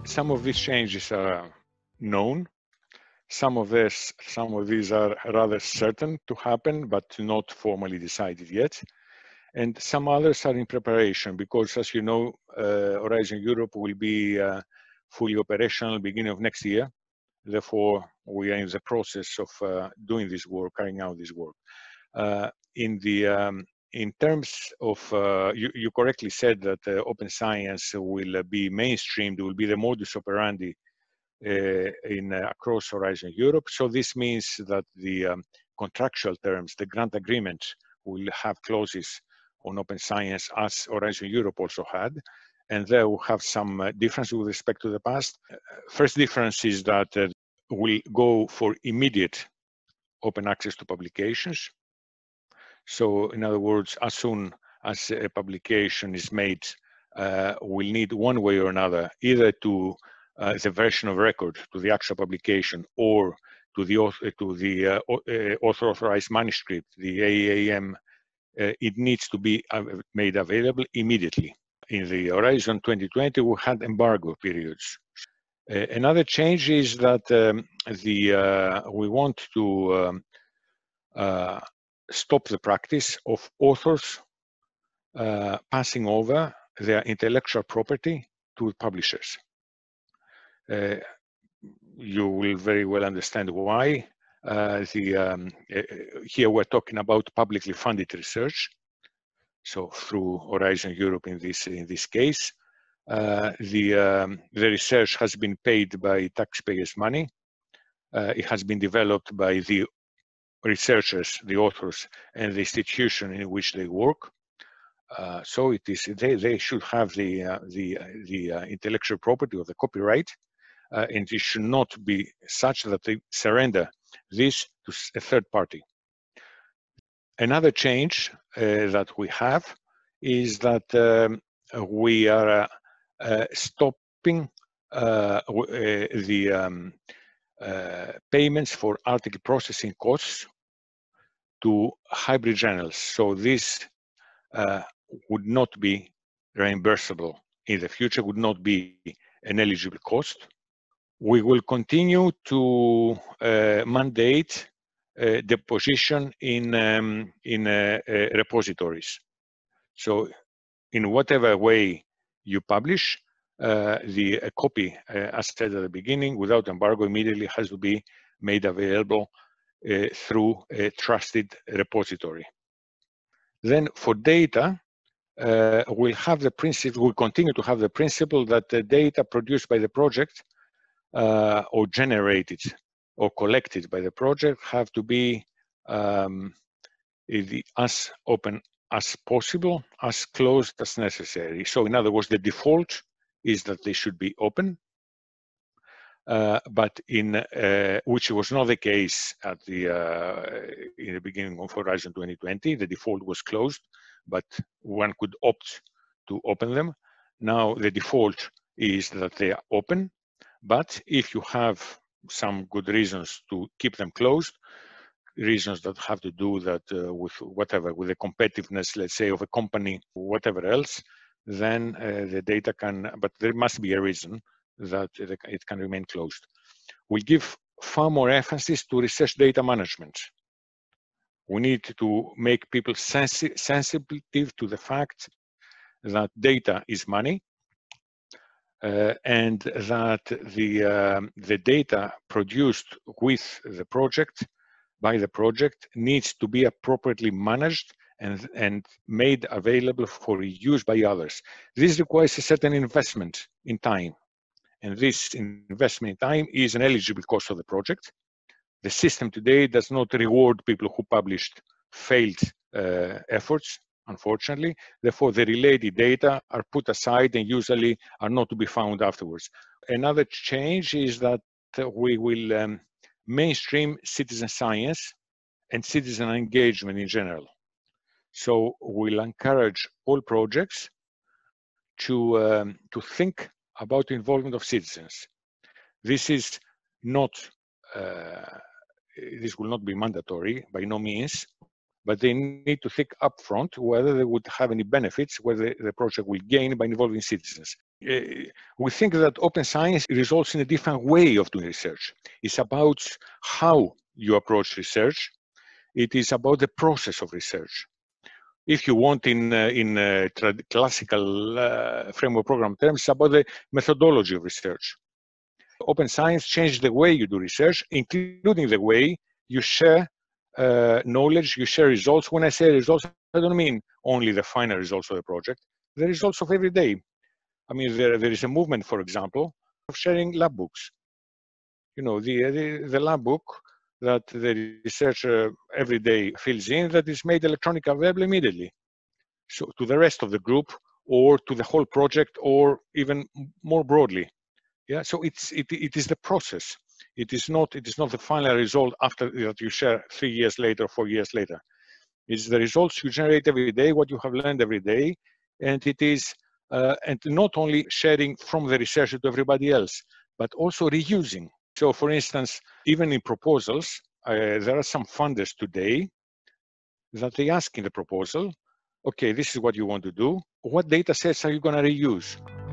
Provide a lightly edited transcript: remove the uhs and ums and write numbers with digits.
Some of these changes are known. Some of these are rather certain to happen, but not formally decided yet. And some others are in preparation because, as you know, Horizon Europe will be fully operational beginning of next year. Therefore, we are in the process of doing this work, carrying out this work. In terms of, you correctly said that open science will be mainstreamed, will be the modus operandi across Horizon Europe. So this means that the contractual terms, the grant agreement, will have clauses on open science as Horizon Europe also had. And there will have some difference with respect to the past. First difference is that we'll go for immediate open access to publications. So in other words, as soon as a publication is made, we'll need one way or another, either to the version of record, to the actual publication, or to the author authorized manuscript, the AAM. It needs to be made available immediately. In the Horizon 2020, we had embargo periods. Another change is that we want to stop the practice of authors passing over their intellectual property to publishers. You will very well understand why. Here we're talking about publicly funded research. So through Horizon Europe in this case, the research has been paid by taxpayers' money. It has been developed by the researchers, the authors, and the institution in which they work. So it is they should have the intellectual property or the copyright, and it should not be such that they surrender this to a third party. Another change that we have is that we are stopping the payments for article processing costs to hybrid journals. So this would not be reimbursable in the future, would not be an eligible cost. We will continue to mandate deposition in repositories. So in whatever way you publish, a copy, as said at the beginning, without embargo, immediately has to be made available through a trusted repository. Then for data, we'll continue to have the principle that the data produced by the project or generated or collected by the project have to be as open as possible, as closed as necessary. So in other words, the default is that they should be open, but which was not the case at in the beginning of Horizon 2020. The default was closed, but one could opt to open them. Now the default is that they are open, but if you have some good reasons to keep them closed, reasons that have to do that with whatever, with the competitiveness, let's say, of a company, whatever else, then the data can, but there must be a reason that it can remain closed. We give far more emphasis to research data management. We need to make people sensitive to the fact that data is money, and that the data produced with the project, by the project, needs to be appropriately managed and made available for use by others. This requires a certain investment in time, and this investment in time is an eligible cost of the project. The system today does not reward people who published failed efforts, unfortunately. Therefore, the related data are put aside and usually are not to be found afterwards. Another change is that we will mainstream citizen science and citizen engagement in general. So we'll encourage all projects to think about the involvement of citizens. This is not, this will not be mandatory by no means, but they need to think upfront whether they would have any benefits, whether the project will gain by involving citizens. we think that open science results in a different way of doing research. It's about how you approach research. It is about the process of research. If you want, in classical framework program terms, it's about the methodology of research. Open science changed the way you do research, including the way you share knowledge, you share results. When I say results, I don't mean only the final results of the project, the results of every day. I mean, there is a movement, for example, of sharing lab books. You know, the lab book that the researcher every day fills in, that is made electronically available immediately. So to the rest of the group, or to the whole project, or even more broadly. Yeah, so it is the process. It is not the final result after that you share 3 years later, 4 years later. It's the results you generate every day, what you have learned every day, and it is and not only sharing from the researcher to everybody else, but also reusing. So, for instance, even in proposals, there are some funders today that they ask in the proposal, okay, this is what you want to do. What data sets are you going to reuse?